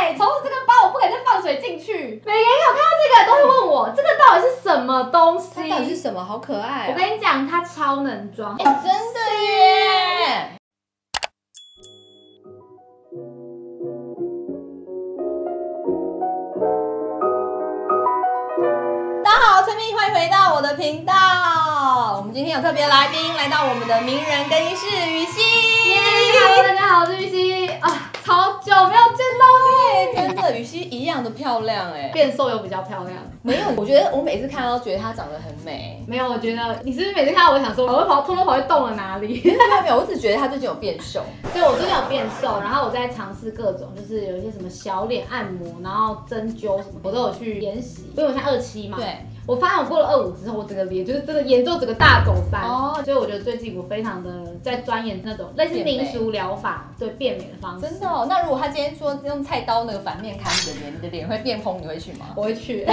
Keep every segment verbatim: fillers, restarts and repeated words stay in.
对，从此这个包我不敢再放水进去。每个人有看到这个都会问我，这个到底是什么东西？ 它到底是什么？好可爱、啊！ 我跟你讲，它超能装， 哎、欸，真的耶！大家好，陈明，欢迎回到我的频道。我们今天有特别来宾来到我们的名人更衣室，雨熙。 耶 ！Hello， 大家好，我是雨熙啊，超久没有见到你。 真的，雨熙一样的漂亮哎， 变瘦又比较漂亮。 没有，我觉得我每次看到都觉得她长得很美。 没有，我觉得你是不是每次看到我想说，我会跑偷偷跑去动了哪里？ 没有没有，我只觉得她最近有变瘦。 对，我最近有变瘦，然后我在尝试各种，就是有一些什么小脸按摩，然后针灸什么，我都有去研习。因为我现在二七嘛， 对。 我发现我过了二五之后，我整个脸就是真的演奏整个大走山哦，所以我觉得最近我非常的在钻研那种类似民俗疗法对变美的方式。 真的哦，那如果他今天说用菜刀那个反面砍你的脸，你的脸会变红，你会去吗？ 我会去。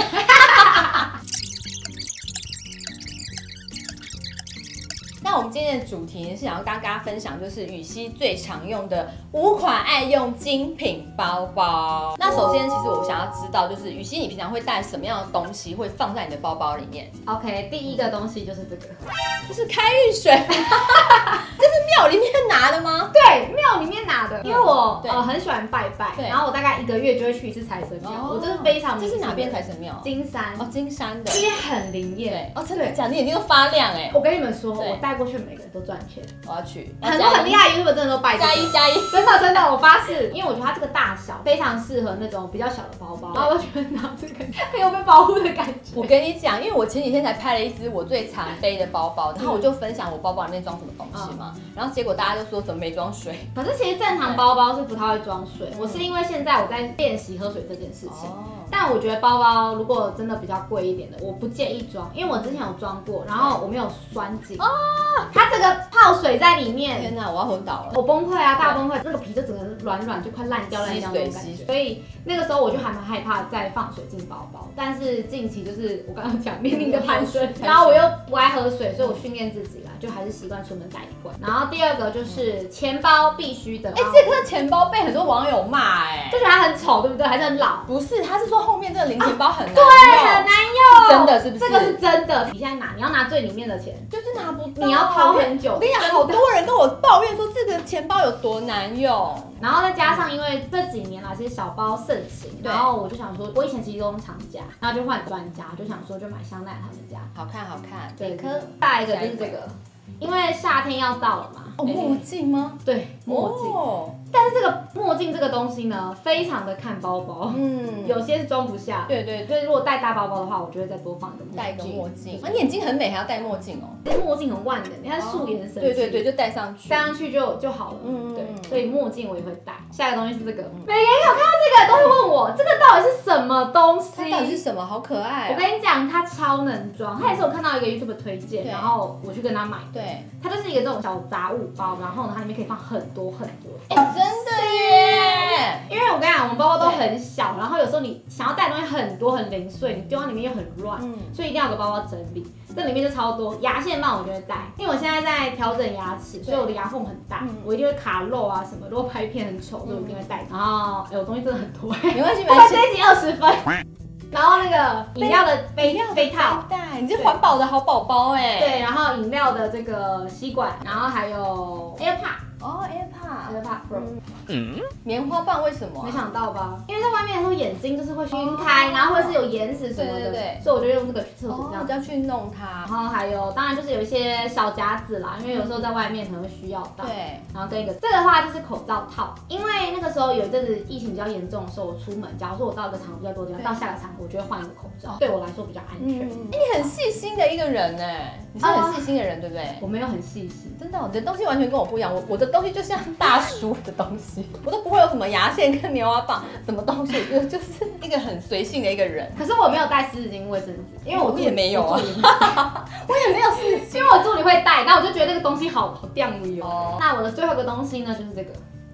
那我们今天的主题是想要跟大家分享，就是雨熙最常用的五款爱用精品包包。那首先，其实我想要知道，就是雨熙你平常会带什么样的东西会放在你的包包里面 ？OK， 第一个东西就是这个， 就是开运水。这是庙里面拿的吗？ 对，庙里面拿的。因为我、 嗯、 呃很喜欢拜拜，然后我大概一个月就会去一次财神庙。哦、我真的非常迷信。 这是哪边财神庙？ 金山。 哦，金山的。 这边很灵验。 哦，真的假的？你眼睛都发亮哎！ 我跟你们说，我带过去，每个人都赚钱。 我要去。 很多很厉害的 YouTuber 真的都拜、這個。 加一加一， 真的真的，我发誓，因为我觉得它这个大小非常适合那种比较小的包包，然后我觉得拿这个很有被保护的感觉。 我跟你讲，因为我前几天才拍了一支我最常背的包包，然后我就分享我包包里面装什么东西嘛，嗯、然后结果大家就说怎么没装水？ 可是其实正常包包是不太会装水，我是因为现在我在练习喝水这件事情。哦、但我觉得包包如果真的比较贵一点的，我不建议装，因为我之前有装过，然后我没有拴紧哦，它这个泡水在里面。 天哪，我要昏倒了！ 我崩溃啊，大崩溃，那个皮就整个软软，就快烂掉烂掉那种感觉。所以那个时候我就还蛮害怕再放水进包包。但是近期就是我刚刚讲面临的攀升，然后我又不爱喝水，所以我训练自己啦，就还是习惯出门带一罐。然后第二个就是钱包必须的。 哎、欸，这颗钱包被很多网友骂哎、欸， 就觉得它很丑，对不对？还是很老？ 不是，他是说后面这个零钱包很难用， 对， 很难用， 是真的是不是？ 这个是真的。你现在拿，你要拿最里面的钱， 就是拿不到， 你要掏很久。 我跟你讲，好多人跟我抱怨说这个钱包有多难用。 然后再加上，因为这几年啦，其实小包盛行，然后我就想说，我以前其实都用长夹，然后就换专家，就想说就买香奈儿他们家， 好看好看。 对，可下一个就是这个，因为夏天要到了嘛。 哦，墨镜吗？ 对，墨镜。哦、但是这个墨镜这个东西呢，非常的看包包，嗯，有些是装不下。对对，所以如果带大包包的话，我就会再多放一个墨镜。 戴一个墨镜，啊，你眼睛很美，还要戴墨镜哦。 其实墨镜很万能，你看素颜神。 对对对，就戴上去， 戴上去就就好了。嗯，对，所以墨镜我也会戴。下一个东西是这个，每个人有看到这个都会问我，这个到底是什么东西？ 它到底是什么？好可爱！ 我跟你讲，它超能装。它也是我看到一个 YouTube 推荐，然后我去跟他买。对，它就是一个这种小杂物包，然后呢，它里面可以放很多很多。 哎，真的耶！ 因为我跟你讲，我们包包都很小，然后有时候你想要带的东西很多很零碎，你丢到里面又很乱，所以一定要有个包包整理。这里面就超多牙线棒，我就会带，因为我现在在调整牙齿，所以我的牙缝很大，我一定会卡肉啊什么。如果拍片很丑，所以我一定会带。然后，哎，我东西真的很多， 没关系，没关系。 这一集二十分。然后那个饮料的杯杯套， 带，你这环保的好宝宝哎。 对，然后饮料的这个吸管，然后还有 AirPod。哦 ，AirPod，AirPod Pro， 嗯， 棉花棒为什么、啊？ 没想到吧？因为在外面的时候眼睛就是会晕开，哦、然后或者是有眼屎什么的，对对对，所以我就用这个去厕所这样， 哦、要去弄它。 然后还有，当然就是有一些小夹子啦，因为有时候在外面可能会需要到。对，然后跟一个这个的话就是口罩套，因为那个时候有一阵子疫情比较严重的时候，我出门，假如说我到一个场合比较多的地方，到下个场合我就会换一个口罩，对我来说比较安全。哎、嗯， 你很细心的一个人哎，你是很细心的人，对不对？ 我没有很细心， 真的、哦，你的东西完全跟我不一样，我我的东西就像大叔的东西，我都不会有什么牙线跟棉花棒，什么东西，就就是一个很随性的一个人。 可是我没有带湿纸巾、卫生纸，因为我也没有啊，我也没有湿纸巾， 因为我助理会带，然后我就觉得那个东西好好掉油。哦、那我的最后一个东西呢，就是这个。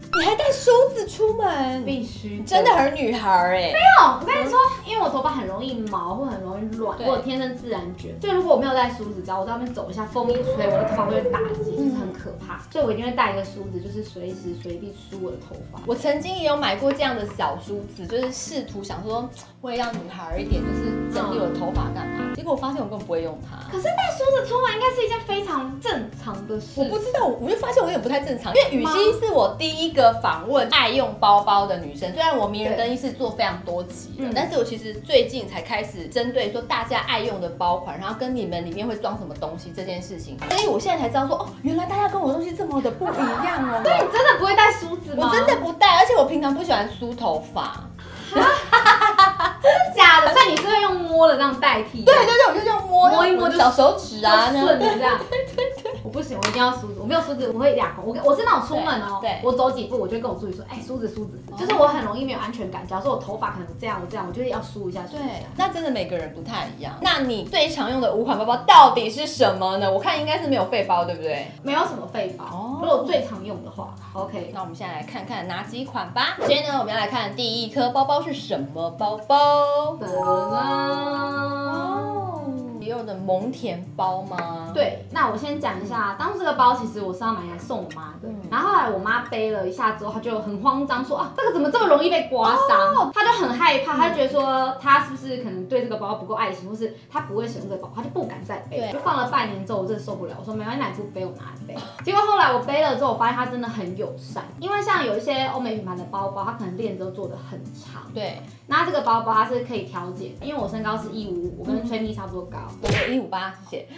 你还带梳子出门？ 必须， 真的很女孩哎。 没有，我跟你说，因为我头发很容易毛或很容易乱，我有天生自然卷，所以如果我没有带梳子，只要我在外面走一下，风一吹，我的头发都会打结，就是很可怕。所以我一定会带一个梳子，就是随时随地梳我的头发。 我曾经也有买过这样的小梳子，就是试图想说，我也要女孩一点，就是整理我的头发干嘛？结果我发现我根本不会用它。 可是带梳子出门应该是一件非常正常的事。 我不知道，我就发现我有点不太正常，因为雨熙是我第一个访问爱用包包的女生。虽然我名人更衣室做非常多集了，但是我其实最近才开始针对说大家爱用的包款，然后跟你们里面会装什么东西这件事情，所以我现在才知道说，哦，原来大家跟我的东西这么的不一样哦。 对，你真的不会带梳子吗？ 我真的不带，而且我平常不喜欢梳头发。 真的假的？所以你是会用摸的这样代替？ 对对对，我就这样摸摸一摸， 小手指啊， 顺的这样。对对对，我不行，我一定要梳子，我没有梳子，我会俩口。我我是那种出门哦，对，我走几步，我就跟我助理说，哎，梳子梳子，就是我很容易没有安全感。假如说我头发可能这样，我这样，我就要梳一下。 对，那真的每个人不太一样。那你最常用的五款包包到底是什么呢？我看应该是没有废包，对不对？ 没有什么废包。如果我最常用的话 ，OK。 那我们现在来看看哪几款吧。今天呢，我们要来看第一颗包包是什么包包？ 噔噔迪奥的蒙田包吗？ 对，那我先讲一下，当初这个包其实我是要买来送我妈的，嗯、然后后来我妈背了一下之后，她就很慌张说啊，这个怎么这么容易被刮伤？哦、她就很害怕，她就觉得说她是不是可能对这个包不够爱心，或是她不会使用这个包，她就不敢再背。就放了半年之后，我真的受不了，我说没关系，你不背我拿来背。结果后来我背了之后，我发现它真的很友善，因为像有一些欧美品牌的包包，它可能链子都做的很长。 对， 那这个包包它是可以调节，因为我身高是一五五，我跟崔咪差不多高。 我一五八，谢谢。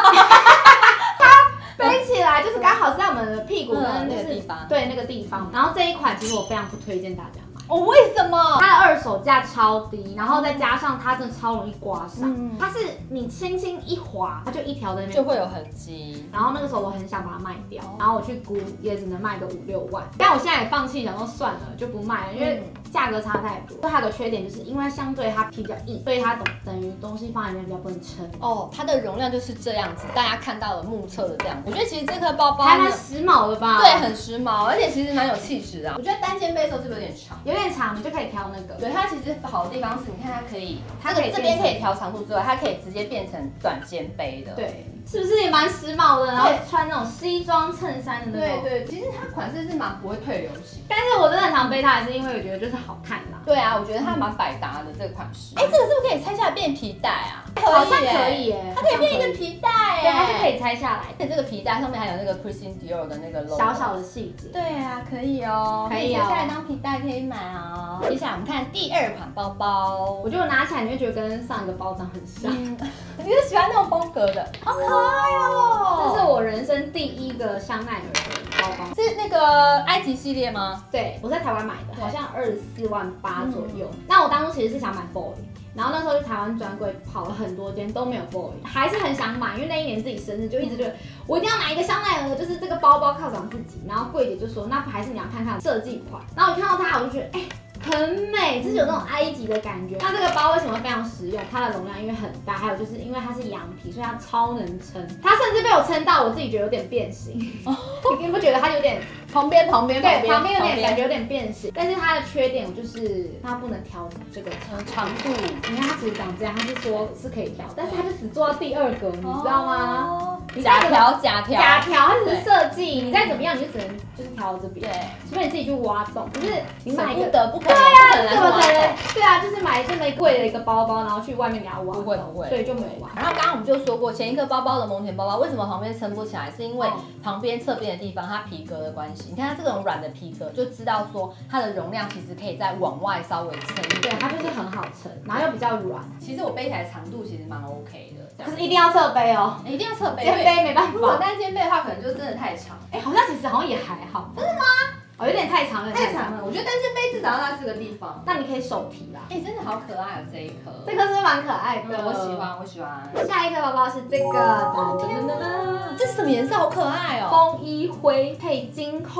它背起来就是刚好是在我们的屁股跟那个地方， 对那个地方。然后这一款其实我非常不推荐大家买。 哦，为什么？ 它的二手价超低，然后再加上它真的超容易刮伤。嗯、它是你轻轻一滑，它就一条在那边就会有痕迹。 然后那个时候我很想把它卖掉，然后我去估也只能卖个五六万。但我现在也放弃，想说算了就不卖了，因为价格差太多。它有个缺点就是因为相对它皮比较硬，所以它等等于东西放在里面比较不能撑。 哦，它的容量就是这样子，大家看到了目测的这样。我觉得其实这颗包包还蛮时髦的吧？ 对，很时髦，而且其实蛮有气质啊。我觉得单肩背的时候是不是有点长？ 有点长，你就可以调那个。 对，它其实好的地方是，你看它可以，它可以这边可以调长度之外，它可以直接变成短肩背的。 对，是不是也蛮时髦的？然后穿那种西装衬衫的那种。 对对，其实它款式是蛮不会退流行。 但是我真的很常背它，还是因为我觉得就是好看啦。 对啊，我觉得它蛮百搭的这个款式。哎，这个是不是可以拆下来变皮带啊？ 好像可以耶， 它可以变一个皮带哎， 对，它是可以拆下来。 而且这个皮带上面还有那个 Christian Dior 的那个 logo， 小小的细节。 对啊，可以哦， 可以哦， 接下来当皮带可以买哦。接下来我们看第二款包包， 我觉得拿起来你会觉得跟上一个包长很像。 嗯、你是喜欢那种风格的？好可爱哦！ 这是我人生第一个香奈儿的包包， 是那个埃及系列吗？ 对，我在台湾买的，好像二十四万八左右。嗯、那我当初其实是想买 Boy。然后那时候去台湾专柜跑了很多间都没有 Boy， 还是很想买，因为那一年自己生日就一直觉得我一定要买一个香奈儿的，就是这个包包犒赏自己。然后柜姐就说，那还是你要看看设计款。然后我看到它，我就觉得哎。很美，就是有那种埃及的感觉。那这个包为什么非常实用？它的容量因为很大，还有就是因为它是羊皮，所以它超能撑。它甚至被我撑到我自己觉得有点变形。哦、你不觉得它有点旁边旁边对旁边有点感觉有点变形？但是它的缺点就是它不能调这个长度。你看它其实长这样，它是说是可以调，但是它就只做到第二格，你知道吗？哦、 假调假调假调，它只是设计，你再怎么样你就只能就是调这边，对，除非你自己去挖洞。可是你买一个的不可能。 对呀，怎么可能？对啊，就是买这么贵的一个包包，然后去外面给它挖， 不会不会， 所以就没有挖。 然后刚刚我们就说过，前一个包包的蒙田包包为什么旁边撑不起来，是因为旁边侧边的地方它皮革的关系。你看它这种软的皮革，就知道说它的容量其实可以再往外稍微撑一点。 对，它就是很好撑，然后又比较软。 其实我背起来长度其实蛮 OK 的， 可是一定要侧背哦， 一定要侧背， 肩背没办法。 如果单肩背的话，可能就真的太长。 哎，好像其实好像也还好。真的吗？哦，有点太长了， 太长了。我觉得单肩背至少要到这个地方。 那你可以手提啦。 哎、欸，真的好可爱哦，这一颗。 这颗是蛮可爱的、 嗯，我喜欢，我喜欢。 下一颗包包是这个， 哦天哪，这是什么颜色？好可爱哦！ 风衣灰配金扣。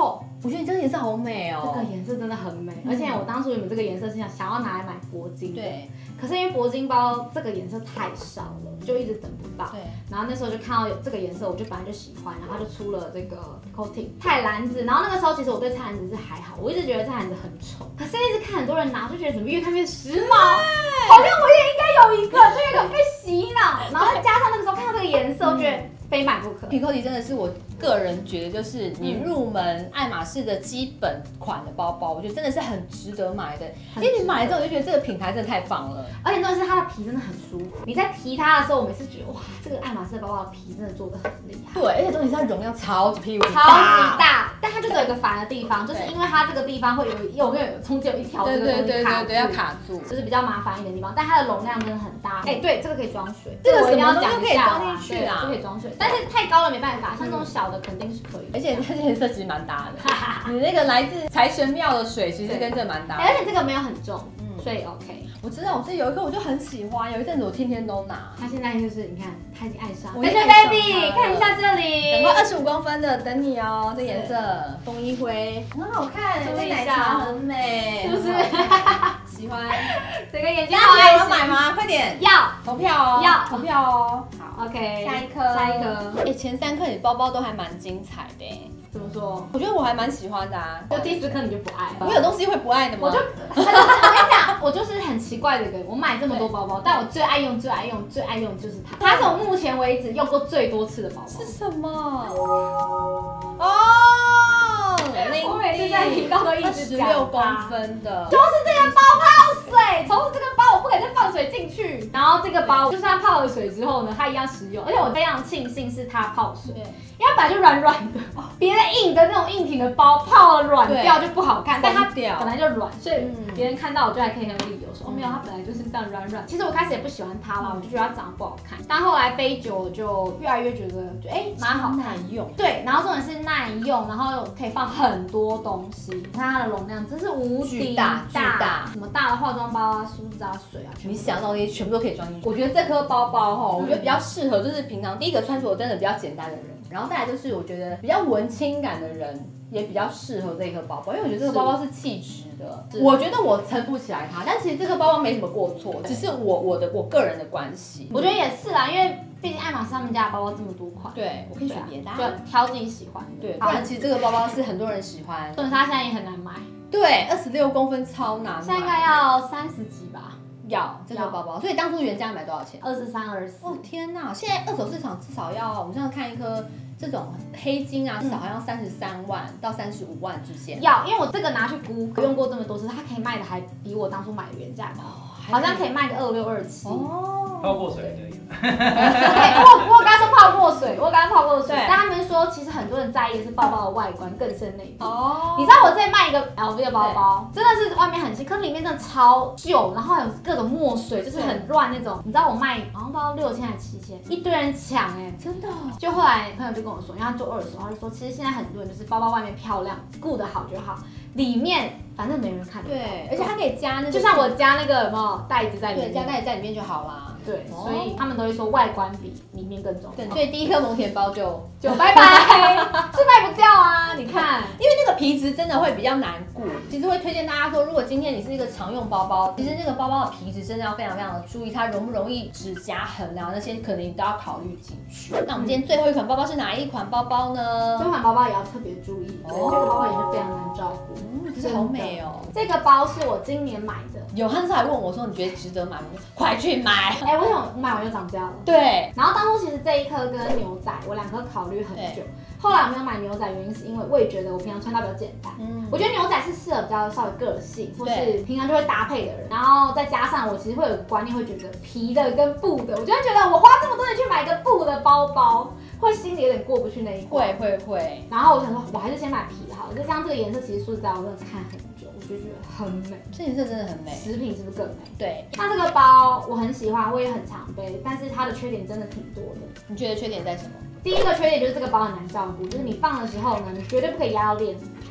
我觉得你这个颜色好美哦， 这个颜色真的很美，嗯、而且我当初原本这个颜色是想想要拿来买铂金， 对， 可是因为铂金包这个颜色太少了，就一直等不到。 对， 然后那时候就看到有这个颜色，我就本来就喜欢，然后就出了这个 coating 钛蓝紫。然后那个时候其实我对钛蓝紫是还好，我一直觉得钛蓝紫很丑，可是一直看很多人拿，就觉得怎么越看越时髦，好像我也应该有一个，就有点被洗脑。然后再加上那个时候看到这个颜色，我觉得非买不可。 皮扣迪真的是我个人觉得，就是你入门爱马仕的基本款的包包，我觉得真的是很值得买的。因为你买了之后，我就觉得这个品牌真的太棒了， 而且重点是它的皮真的很舒服。你在提它的时候，我每次觉得哇，这个爱马仕的包包的皮真的做的很厉害。 对，而且重点是它容量超级屁股超级大，但它就是有一个烦的地方，就是因为它这个地方会有有没有中间有一条这个东西卡住， 要卡住， 就是比较麻烦一点的地方。但它的容量真的很大。哎，对，这个可以装水， 这个我一定要讲一下啦， 对，就可以装水。但是太高了没办法，像这种小的肯定是可以。 而且它这颜色其实蛮搭的，你那个来自财神庙的水其实跟这蛮搭， 而且这个没有很重，嗯，所以 OK。 我知道，我这有一颗我就很喜欢，有一阵子我天天都拿。 他现在就是你看，他已经爱上。 我 baby， 看一下这里， 等会二十五公分的等你哦，这颜色枫叶灰很好看，这奶茶很美， 是不是？ 喜欢。 整个眼睛好爱，要买吗？快点， 要投票哦， 要投票哦。 好 ，OK， 下一颗， 下一颗。 哎，前三颗你包包都还蛮精彩的。 怎么说？ 我觉得我还蛮喜欢的啊。 就第四颗你就不爱了？ 我有东西会不爱的吗？ 我就，我跟你讲，我就是很奇怪的一个人。我买这么多包包，但我最爱用、最爱用、最爱用就是它。它是我目前为止用过最多次的包包。 是什么？哦， 我每次在频道都一直讲十六公分的， 就是这个包泡水，从这个包我不可以再放水进去。然后这个包就是它泡了水之后呢，它一样实用，而且我非常庆幸是它泡水，因为它本来就软软的，别的硬的那种硬挺的包泡了软掉就不好看，但它本来就软，所以别人看到我就还可以很有理由说哦没有，它本来就是这样软软。其实我开始也不喜欢它啦，我就觉得它长得不好看，但后来背久我就越来越觉得就哎蛮好看， 用。 对，然后重点是耐用，然后可以放很多东西，你看它的容量真是无敌大，巨大， 什么大的化妆包啊、梳子啊、水啊， 你想到的全部都可以装进去。我觉得这颗包包哈，我觉得比较适合就是平常第一个穿着真的比较简单的人。然后再来就是我觉得比较文青感的人也比较适合这颗包包，因为我觉得这个包包是气质的。我觉得我撑不起来它，但其实这个包包没什么过错，只是我我的我个人的关系。 我觉得也是啦，因为毕竟爱马仕他们家的包包这么多款， 对，我可以选别的， 就挑自己喜欢的。 对，不然其实这个包包是很多人喜欢， 重点是它现在也很难买。 对，二十六公分超难买， 现在应该要三十几吧。 要这个包包，所以当初原价买多少钱？ 二十三、二十四。 哦天哪！现在二手市场至少要，我们上次看一颗这种黑金啊，至少好像三十三万到三十五万之间。 要，因为我这个拿去估，用过这么多次，它可以卖的还比我当初买的原价高，好像可以卖个二六二七。 哦，泡过水可以。 我我跟他说泡过水，我跟他泡过水，但他们说其实很多人在意的是包包的外观更胜内部。哦，你知道我之前卖一个 L V 的包包，真的是外面很新，可是里面真的超旧，然后还有各种墨水，就是很乱那种。你知道我卖好像不知道六千还是七千，一堆人抢哎，真的。就后来朋友就跟我说，因为他做二手，他就说其实现在很多人就是包包外面漂亮，顾得好就好，里面反正没人看得到。 对，而且它可以加那个， 就像我加那个有没有袋子在里面， 对，加袋子在里面就好啦。 对，所以他们都会说外观比里面更重要。 所以第一颗蒙恬包就就拜拜，是卖不掉啊！你看， 因为那个皮质真的会比较难顾。其实会推荐大家说，如果今天你是一个常用包包，其实那个包包的皮质真的要非常非常的注意，它容不容易指甲痕啊那些，可能你都要考虑进去。那我们今天最后一款包包是哪一款包包呢？ 这款包包也要特别注意，对，这个包包也是非常难照顾。 嗯，可是好美哦。 这个包是我今年买的。 有，他那时候还问我说：“你觉得值得买吗？”我说：“快去买！” 哎，为什么我买完就涨价了？ 对。 然后当初其实这一颗跟牛仔，我两颗考虑很久。后来我没有买牛仔，原因是因为我也觉得我平常穿搭比较简单。嗯。我觉得牛仔是适合比较稍微个性，或是平常就会搭配的人。然后再加上我其实会有个观念，会觉得皮的跟布的，我就会觉得我花这么多钱去买一个布的包包，会心里有点过不去那一关。 会会会。然后我想说，我还是先买皮的好了。就像这个颜色，其实说实在，我真的看很久。我就觉得很美， 这颜色真的很美。 食品是不是更美？ 对。 那这个包我很喜欢，我也很常背，但是它的缺点真的挺多的。 你觉得缺点在什么？ 第一个缺点就是这个包很难照顾，就是你放的时候呢，你绝对不可以压到链子，因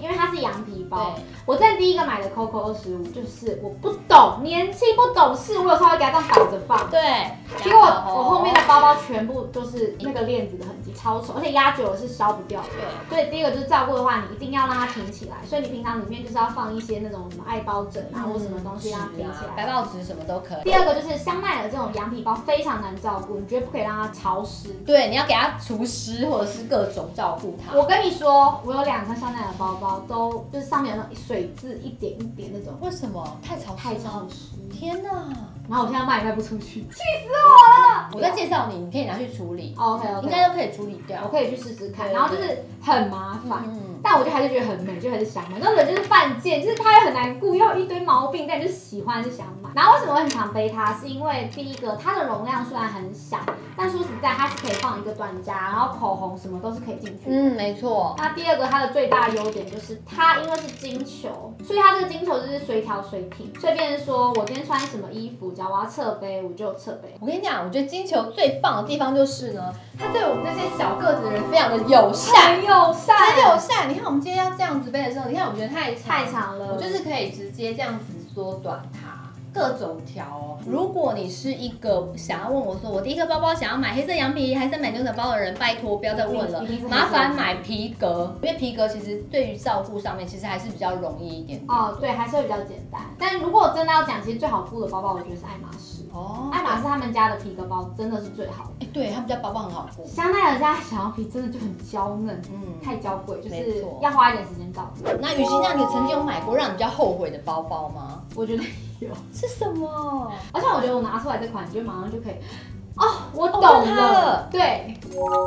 因为它是羊皮包。我在第一个买的 Coco 二十五，就是我不懂，年轻不懂事，我有稍微给它这样倒着放。 对， 结果我后面的包包全部都是那个链子的痕迹，超丑，而且压久了是烧不掉的。对，所以第一个就是照顾的话，你一定要让它挺起来。所以你平常里面就是要放一些那种什么爱包枕啊，或什么东西让它挺起来， 白报纸什么都可以。 第二个就是香奈儿这种羊皮包非常难照顾，你绝对不可以让它潮湿。 对，你要给它除湿或者是各种照顾它。 我跟你说，我有两个香奈儿包包，都就是上面有那种水渍一点一点那种。 为什么？太潮湿。 太潮湿。 天哪！ 然后我现在卖也卖不出去，气死我了！ 我再介绍你，你可以拿去处理。 OK OK， 应该都可以处理掉。 我可以去试试看。然后就是很麻烦，但我就还是觉得很美，就还是想买。那人就是犯贱，就是它又很难顾，又有一堆毛病，但就是喜欢就想买。然后为什么我很常背它？是因为第一个，它的容量虽然很小，但说实在，它是可以放一个短夹，然后口红什么都是可以进去。 嗯，没错。 那第二个，它的最大优点就是它因为是金球，所以它这个金球就是随调随平，所以变成说我今天穿什么衣服，只要我要侧背，我就有侧背。 我跟你讲，我觉得金球最棒的地方就是呢，它对我们这些小个子的人非常的友善， 很友善， 很友善。你看我们今天要这样子背的时候，你看我觉得太长太长了， 我就是可以直接这样子缩短它。各种调哦。如果你是一个想要问我说，我第一个包包想要买黑色羊皮还是买牛仔包的人，拜托不要再问了，麻烦买皮革，因为皮革其实对于照顾上面其实还是比较容易一点点。 哦，对，还是会比较简单。但如果真的要讲，其实最好顾的包包，我觉得是爱马仕。哦，爱马仕他们家的皮革包真的是最好的。 哎，对他们家包包很好顾。 香奈儿家小羊皮真的就很娇嫩，嗯，太娇贵，就是要花一点时间照顾。 那雨欣，那你曾经有买过让你比较后悔的包包吗？ 我觉得有。 是什么？ 而且我觉得我拿出来这款，你就马上就可以，哦，我懂了。对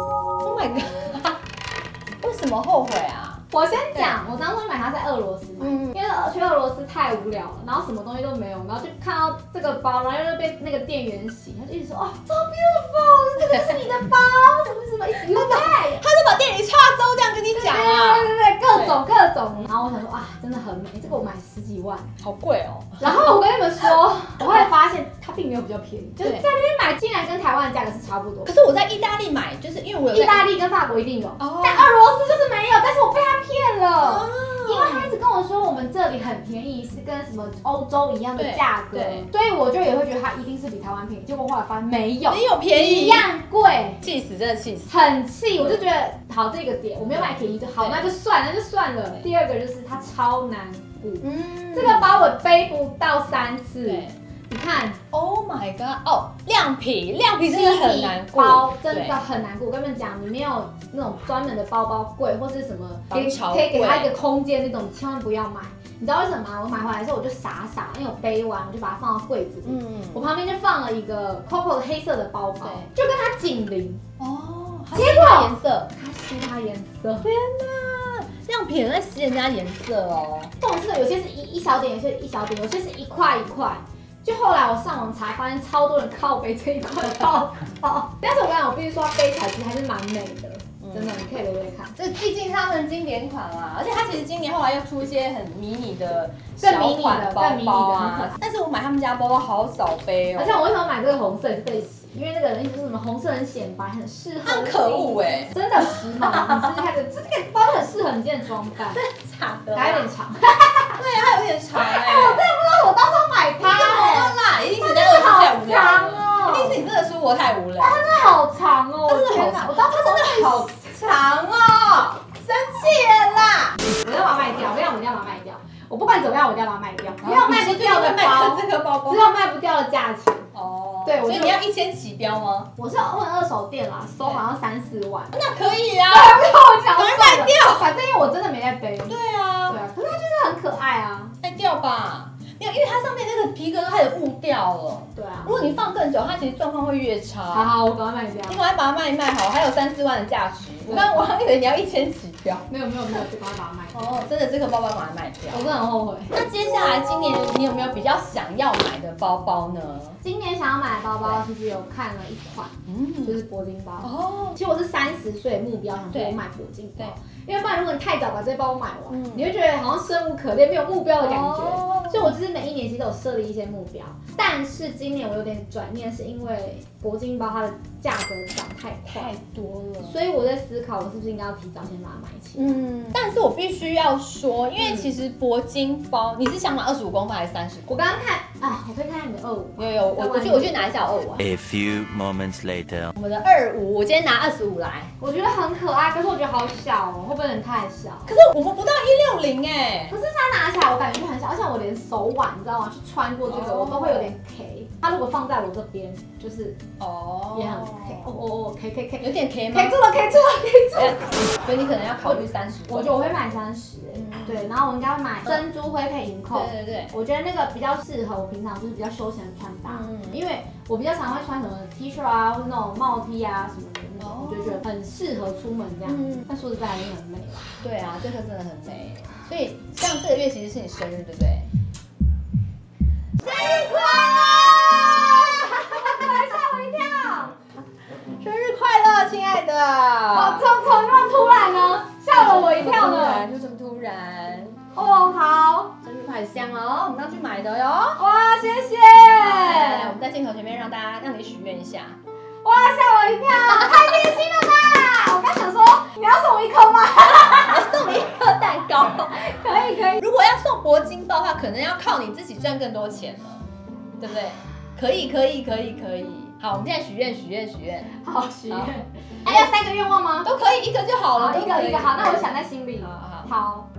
，Oh my god， 为什么后悔啊？ 我先讲，我当初买它在俄罗斯买，嗯、因为去俄罗斯太无聊了，然后什么东西都没有，然后就看到这个包，然后又被那个店员洗，他就一直说哦 ，so beautiful， 这个就是你的包，什么什么，一直又在， 他就把店里插周这样跟你讲啊， 对对对，各种各种，然后我想说啊，真的很美，这个我买十几万， 好贵哦。 然后我跟你们说，我后来发现它并没有比较便宜，就是在那边买竟然跟台湾的价格是差不多。 可是我在意大利买，就是因为我有意大利跟法国一定有，哦、但俄罗斯就是没有，但是我被他骗了。哦，因为他一直跟我说我们这里很便宜，是跟什么欧洲一样的价格，所以我就也会觉得它一定是比台湾便宜。结果后来发现没有， 没有便宜， 一样贵， 气死，真的气死， 很气。我就觉得好，这个点我没有买便宜就好，那就算了，那就算了。第二个就是它超难顾，嗯，这个包我背不到三次。你看 ，Oh my god， 哦，亮皮，亮皮真的很难顾， 包真的很难顾。我跟你们讲，你没有那种专门的包包柜或是什么，可以可以给它一个空间那种，千万不要买。你知道为什么吗？我买回来的时候我就傻傻，因为我背完我就把它放到柜子里，嗯，我旁边就放了一个 Coco 的黑色的包包，就跟它紧邻。哦， 结果颜色， 它吸它颜色， 天哪！亮皮很在吸人家颜色哦。 这种是有些是一一小点，有些一小点，有些是一块一块。就后来我上网查，发现超多人靠背这一块包包，但是我跟你讲，我必须说它背起来其实还是蛮美的，真的，你可以留留看。 这毕竟他们经典款啊，而且它其实今年后来又出一些很迷你的小款包包啊。但是我买他们家包包好少背哦。 而且我为什么买这个红色也是被洗？因为那个人一直说什么红色很显白，很适合。 很可恶哎， 真的时髦。你试试看，这这个包很适合你今天的装扮。 真的假的？ 还有点长。 对，它有点长哎。 我真的不知道我当初买它。 啦，一定是真的太无聊了， 一定是你真的生活太无聊。 它真的好长哦， 真的好长， 我当初真的好长哦，生气了啦！ 我要把它卖掉，我要我一定要把它卖掉。我不管怎么样，我一定要把它卖掉。没有卖不掉的包， 这个包包只有卖不掉的价钱。 哦， 对， 所以你要一千起标吗？ 我是问二手店啦，收好像三四万。 那可以啊， 对，不要我讲， 赶快卖掉。 反正因为我真的没在背。 对啊， 对啊，可是它就是很可爱啊， 卖掉吧。没有，因为它上面那个皮革都开始雾掉了。 对啊， 如果你放更久，它其实状况会越差。 好好，我把它卖掉。 你赶快把它卖一卖好，还有三四万的价值。我刚我还以为你要一千起标。 没有没有没有，就赶快把它卖掉。 哦，真的这个包包把它卖掉。 我真的很后悔。 那接下来今年你有没有比较想要买的包包呢？ 今年想要买的包包，其实有看了一款，嗯，就是铂金包。哦，其实我是三十岁目标，想说我买铂金包。因为不然，如果你太早把这包买完，嗯、你会觉得好像生无可恋，没有目标的感觉。哦、所以我就是每一年其实实都有设立一些目标，但是今年我有点转念，是因为铂金包它的价格涨太快太多了， 所以我在思考，我是不是应该要提早先把它买起来。 嗯，但是我必须要说，因为其实铂金包，你是想买二十五公分还是三十？ 我刚刚看啊，我可以看看你的二五。 有有，我我去我去拿一下二五啊。 A few moments later， 我们的二五，我今天拿二十五来。 我觉得很可爱，可是我觉得好小哦，会不会有点太小？ 可是我们不到一六零哎。 可是它拿起来我感觉就很小，而且我连手腕你知道吗？去穿过这个、oh. 我都会有点 K。它如果放在我这边，就是哦也很 K。哦哦哦 K K K， 有点 K 吗 ？K 住了 K 住了 K 住了。 所以你可能要考虑三十。 我觉得我会买三十、欸，对，然后我应该会买珍珠灰配银扣。 对对对， 我觉得那个比较适合我平常就是比较休闲的穿搭，嗯、因为我比较常会穿什么 T 恤啊，或者那种帽 T 啊什么的那种，哦、我就觉得很适合出门这样。嗯、但说实在，也很美啦。 对啊，这个真的很美。所以像这个月其实是你生日，对不对？ 生日快乐！吓我一跳！ 生日快乐，亲爱的！ 好，从从那么突然呢，吓了我一跳呢。 就这么突然。 哦，好， 生日快香哦，我们要去买的哟。 哇，谢谢。 来，我们在镜头前面让大家让你许愿一下。 哇，吓我一跳，太贴心了吧！我刚想说你要送我一颗吗？ 我送你一颗蛋糕。 可以可以。 如果要送铂金包的话，可能要靠你自己赚更多钱了，对不对？可以可以可以可以。好，我们现在许愿许愿许愿。 好，许愿。哎，要三个愿望吗？ 都可以，一个就好了。 一个一个好，那我想在心里。 好好好。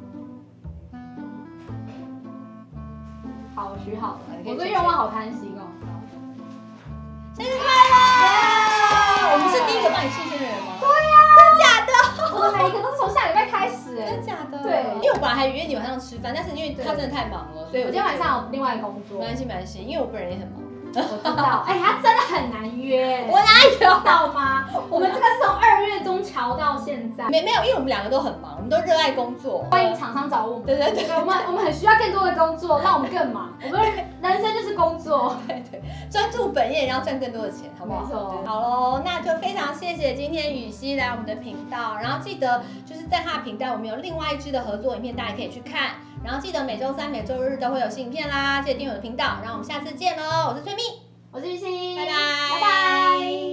好，我许好了。我这愿望好贪心哦。 生日快乐！我们是第一个帮你庆生的人吗？ 对呀。 真假的？ 我们每一个都是从下礼拜开始哎。 真假的？ 对。 因为我本来还约你晚上吃饭，但是因为他真的太忙了，所以我今天晚上有另外工作。 没关系没关系，因为我本人也很忙。 我知道，哎、欸，他真的很难约， 我哪有？ 知道吗？我们这个是从二月中瞧到现在， 没没有，因为我们两个都很忙，我们都热爱工作。 欢迎厂商找我们， 对对对， 我们我们很需要更多的工作，让我们更忙。我们人生就是工作， 对对，专注本业，然后赚更多的钱，好不好？ 没错。 好喽，那就非常谢谢今天雨熙来我们的频道，然后记得就是在他的频道，我们有另外一支的合作影片，大家可以去看。然后记得每周三、每周日都会有新影片啦，记得订阅我的频道。然后我们下次见喽，我是崔蜜。 我是雨熙， 拜拜， 拜拜。